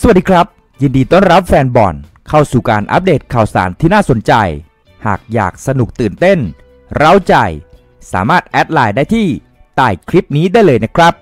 สวัสดีครับยินดีต้อนรับแฟนบอลเข้าสู่การอัปเดตข่าวสารที่น่าสนใจหากอยากสนุกตื่นเต้นเร้าใจสามารถแอดไลน์ได้ที่ใต้คลิปนี้ได้เลยนะครับ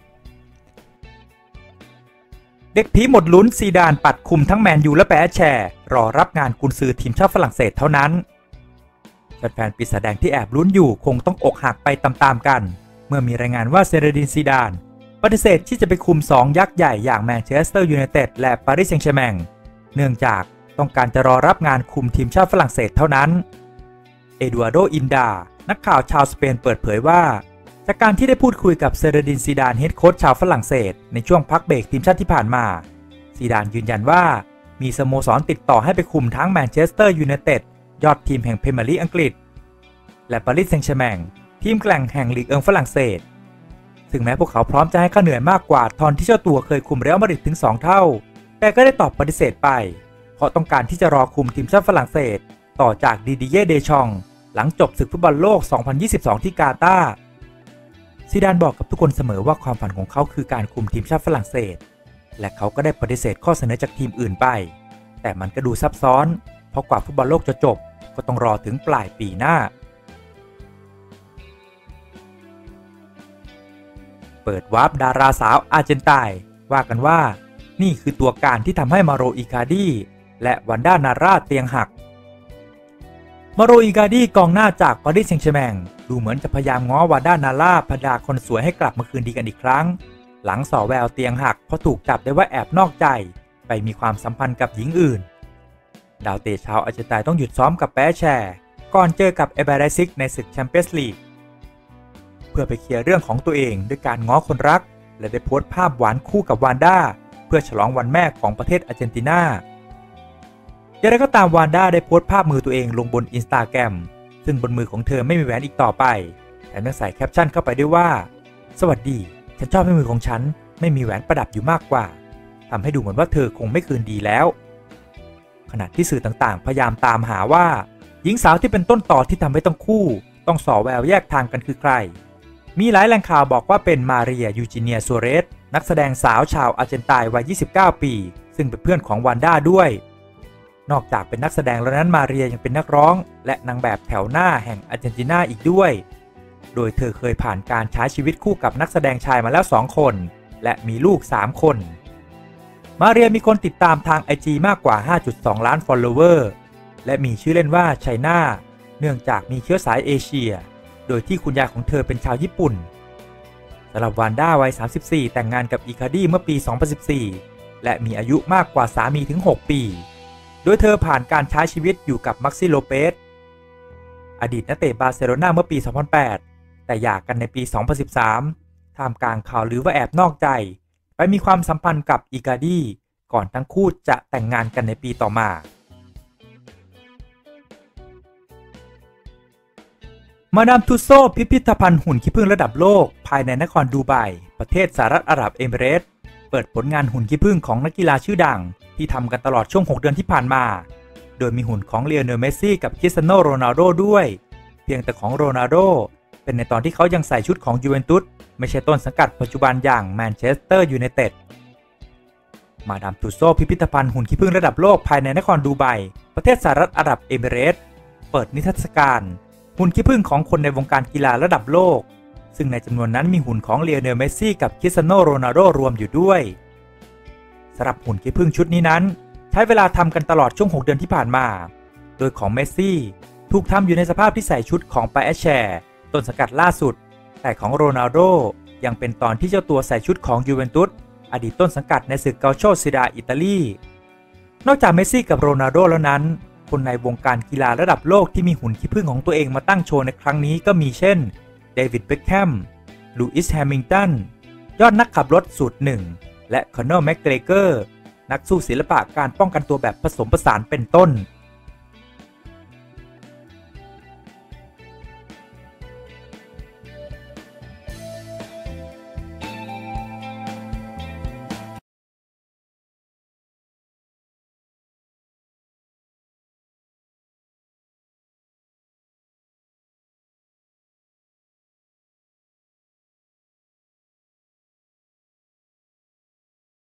เด็กผีหมดลุ้นซีดานปัดคุมทั้งแมนยูและแปะแชร์รอรับงานกุนซือทีมชาติฝรั่งเศสเท่านั้นแฟนๆปีศาจแดงที่แอบลุ้นอยู่คงต้องอกหักไปตามๆกันเมื่อมีรายงานว่าเซเรดินซีดานปฏิเสธที่จะไปคุม2ยักษ์ใหญ่อย่างแมนเชสเตอร์ยูไนเต็ดและปารีสแซงต์แชร์แมงเนื่องจากต้องการจะรอรับงานคุมทีมชาติฝรั่งเศสเท่านั้นเอดูอาร์โดอินดานักข่าวชาวสเปนเปิดเผยว่าจากการที่ได้พูดคุยกับเซเรดินซีดานเฮดโค้ชชาวฝรั่งเศสในช่วงพักเบรกทีมชาติที่ผ่านมาซีดานยืนยันว่ามีสโมสรติดต่อให้ไปคุมทั้งแมนเชสเตอร์ยูไนเต็ดยอดทีมแห่งพรีเมียร์ลีกอังกฤษและปารีสแซงต์แชร์แมงทีมแกร่งแห่งลีกฝรั่งเศสถึงแม้พวกเขาพร้อมจะให้ค่าเหนื่อยมากกว่าตอนที่เจ้าตัวเคยคุมเรอัลมาดริดถึง2 เท่าแต่ก็ได้ตอบปฏิเสธไปเพราะต้องการที่จะรอคุมทีมชาติฝรั่งเศสต่อจากดิดิเย่เดชองหลังจบศึกฟุตบอลโลก 2022 ที่กาตาร์ซีดานบอกกับทุกคนเสมอว่าความฝันของเขาคือการคุมทีมชาติฝรั่งเศสและเขาก็ได้ปฏิเสธข้อเสนอจากทีมอื่นไปแต่มันก็ดูซับซ้อนเพราะกว่าฟุตบอลโลกจะจบก็ต้องรอถึงปลายปีหน้าเปิดวาร์ปดาราสาวอาร์เจนไตน์ว่ากันว่านี่คือตัวการที่ทำให้มาโรอิคาดีและวันด้านาร่าเตียงหักมาโรอิคาดีกองหน้าจากปารีสแซงต์แชร์แมงดูเหมือนจะพยายามง้อวันด้านาร่าภรรยาคนสวยให้กลับมาคืนดีกันอีกครั้งหลังส่อแววเตียงหักเพราะถูกจับได้ว่าแอบนอกใจไปมีความสัมพันธ์กับหญิงอื่นดาวเตะชาวอาร์เจนไตน์ต้องหยุดซ้อมกับแปะแชร์ก่อนเจอกับเอเบเรซิกในศึกแชมเปี้ยนส์ลีกเพื่อไปเคลียร์เรื่องของตัวเองด้วยการง้อคนรักและได้โพสต์ภาพหวานคู่กับวานด้าเพื่อฉลองวันแม่ของประเทศอาร์เจนตินาอย่างไรก็ตามวานด้าได้โพสต์ภาพมือตัวเองลงบนอินสตาแกรมซึ่งบนมือของเธอไม่มีแหวนอีกต่อไปแถมยังใส่แคปชั่นเข้าไปด้วยว่าสวัสดีฉันชอบให้มือของฉันไม่มีแหวนประดับอยู่มากกว่าทำให้ดูเหมือนว่าเธอคงไม่คืนดีแล้วขณะที่สื่อต่างๆพยายามตามหาว่าหญิงสาวที่เป็นต้นต่อที่ทำให้ต้องคู่ต้องส่อแววแยกทางกันคือใครมีหลายแหล่งข่าวบอกว่าเป็นมาเรียยูจิเนียซัวเรสนักแสดงสาวชาวอาร์เจนไตน์วัย 29 ปีซึ่งเป็นเพื่อนของวานด้าด้วยนอกจากเป็นนักแสดงแล้วนั้นมาเรียยังเป็นนักร้องและนางแบบแถวหน้าแห่งอาร์เจนตินาอีกด้วยโดยเธอเคยผ่านการใช้ชีวิตคู่กับนักแสดงชายมาแล้ว2 คนและมีลูก3 คนมาเรียมีคนติดตามทาง IG มากกว่า 5.2 ล้าน follower และมีชื่อเล่นว่าไชน่าเนื่องจากมีเชื้อสายเอเชียโดยที่คุณยายของเธอเป็นชาวญี่ปุ่นสำหรับวานด้าวัย 34 แต่งงานกับอิคาดีเมื่อปี 2014 และมีอายุมากกว่าสามีถึง 6 ปีโดยเธอผ่านการใช้ชีวิตอยู่กับมักซิโลเปสอดีตนักเตะบาร์เซโลนาเมื่อปี 2008 แต่หย่ากันในปี 2013 ท่ามกลางข่าวลือว่าแอบนอกใจไปมีความสัมพันธ์กับอิคาดีก่อนทั้งคู่จะแต่งงานกันในปีต่อมามาดามทุสโซพิพิธภัณฑ์หุ่นขี้ผึ้งระดับโลกภายในนครดูไบประเทศสหรัฐอาหรับเอมิเรตส์เปิดผลงานหุ่นขี้ผึ้งของนักกีฬาชื่อดังที่ทำกันตลอดช่วง6 เดือนที่ผ่านมาโดยมีหุ่นของลีโอเนล เมสซี่กับคริสเตียโน โรนัลโดด้วยเพียงแต่ของโรนัลโดเป็นในตอนที่เขายังใส่ชุดของยูเวนตุสไม่ใช่ต้นสังกัดปัจจุบันอย่างแมนเชสเตอร์ยูไนเต็ดมาดามทุสโซพิพิธภัณฑ์หุ่นขี้ผึ้งระดับโลกภายในนครดูไบประเทศสหรัฐอาหรับเอมิเรตส์เปิดนิทรรศการหุ่นขี้ผึ้งของคนในวงการกีฬาระดับโลกซึ่งในจำนวนนั้นมีหุ่นของลีโอเนล เมสซี่กับคริสเตียโน โรนัลโดรวมอยู่ด้วยสำหรับหุ่นขี้ผึ้งชุดนี้นั้นใช้เวลาทำกันตลอดช่วง6 เดือนที่ผ่านมาโดยของเมสซี่ถูกทำอยู่ในสภาพที่ใส่ชุดของปาเอชแชร์ต้นสังกัดล่าสุดแต่ของโรนัลโดยังเป็นตอนที่เจ้าตัวใส่ชุดของยูเวนตุสอดีตต้นสังกัดในศึกเกาโชซีดาอิตาลีนอกจากเมสซี่กับโรนัลโดแล้วนั้นคนในวงการกีฬาระดับโลกที่มีหุ่นขี้ผึ้งของตัวเองมาตั้งโชว์ในครั้งนี้ก็มีเช่นเดวิด เบ็คแฮมลูอิส แฮมิลตันยอดนักขับรถสูตร1และคอนนอร์ แม็กเกรเกอร์นักสู้ศิลปะการป้องกันตัวแบบผสมผสานเป็นต้น